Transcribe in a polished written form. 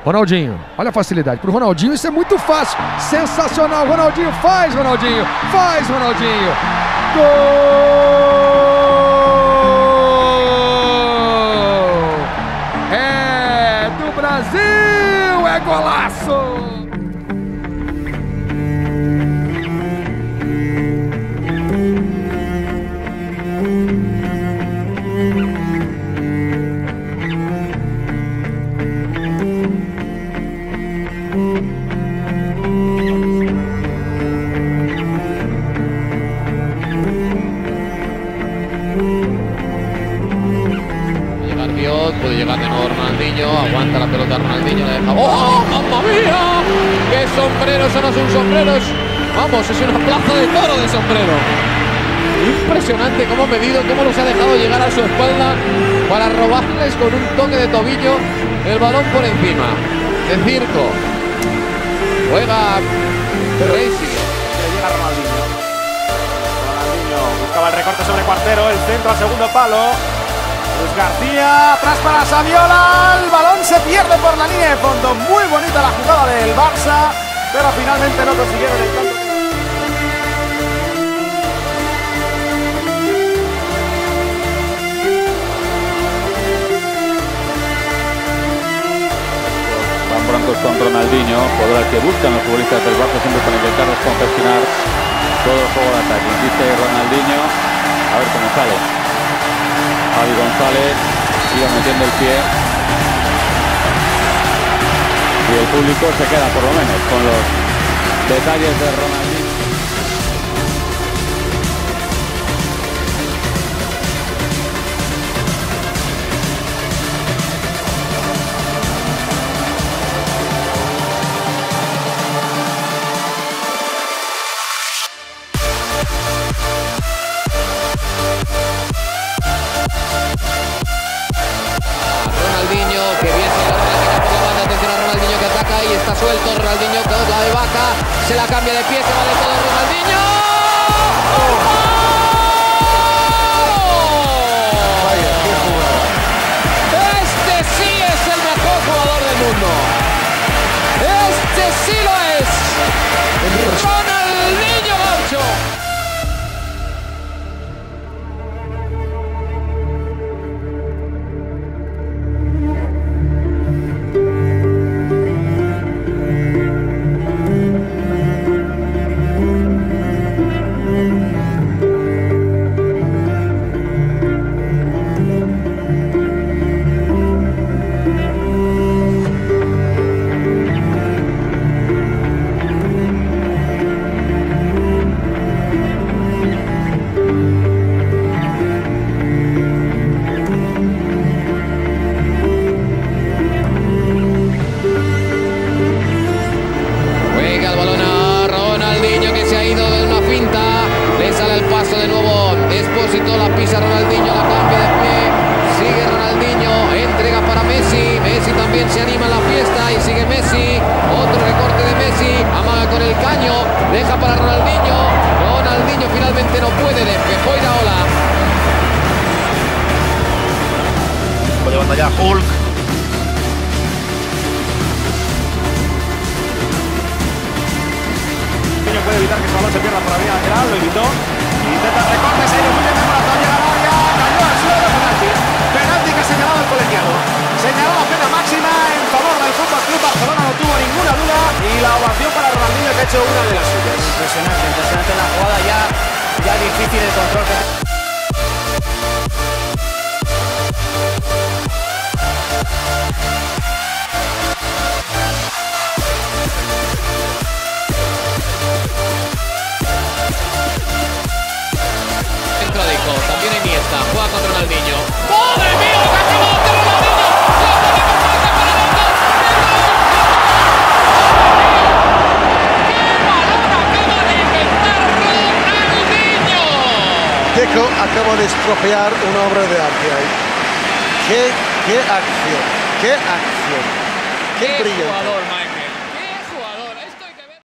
Ronaldinho, olha a facilidade pro Ronaldinho, isso é muito fácil, sensacional, Ronaldinho faz, Ronaldinho, faz, Ronaldinho, gol! É do Brasil, é golaço! Puede llegar de nuevo Ronaldinho, aguanta la pelota Ronaldinho, la deja. ¡Oh, mamma mía! ¡Qué sombrero! Eso no son sombreros. Vamos, es una plaza de toro de sombrero. Impresionante cómo ha medido, cómo los ha dejado llegar a su espalda para robarles con un toque de tobillo el balón por encima. De circo. Juega Racing. Llega Ronaldinho. Ronaldinho buscaba el recorte sobre Cuartero, el centro al segundo palo. Luis García, atrás para Saviola, el balón se pierde por la línea de fondo, muy bonita la jugada del Barça, pero finalmente no consiguieron el tanto. Van broncos con Ronaldinho, jugador al que buscan los futbolistas del Barça siempre para intentar descongestionar todo el juego de ataque. Insiste Ronaldinho, a ver cómo sale. Javi González sigue metiendo el pie y el público se queda por lo menos con los detalles de Ronaldinho. Ronaldinho, que bien se la práctica por la banda, atención a Ronaldinho que ataca y está suelto, Ronaldinho con la de Vaca, se la cambia de pie, se vale todo Ronaldinho. Vaya, qué jugada. Este sí es el mejor jugador del mundo. Este sí lo es. Ronaldinho Gaucho. La pisa Ronaldinho, la cambia de pie, sigue Ronaldinho, entrega para Messi, Messi también se anima en la fiesta y sigue Messi, otro recorte de Messi, amaga con el caño, deja para Ronaldinho, Ronaldinho finalmente no puede, despejó Iraola. Levanta ya Hulk. Puede evitar que el balón se pierda por la vía lateral, lo evitó. Intenta el recorte, se dio muy bien por la toalla, la área, cayó al suelo, penalti. Penalti que ha señalado el colegiado. Señaló pena máxima en favor del Fútbol Club Barcelona, no tuvo ninguna duda. Y la ovación para Ronaldinho que ha hecho una de las suyas. Impresionante, impresionante la jugada, ya difícil el control que... También Iniesta, juega con Ronaldinho. ¡Madre mía! ¡Lo que acaba de hacer Ronaldinho! ¡Qué balón acaba de inventar Ronaldinho! Deco acaba de estropear una obra de arte ahí. ¡Qué acción! ¡Qué acción! ¡Qué brillante!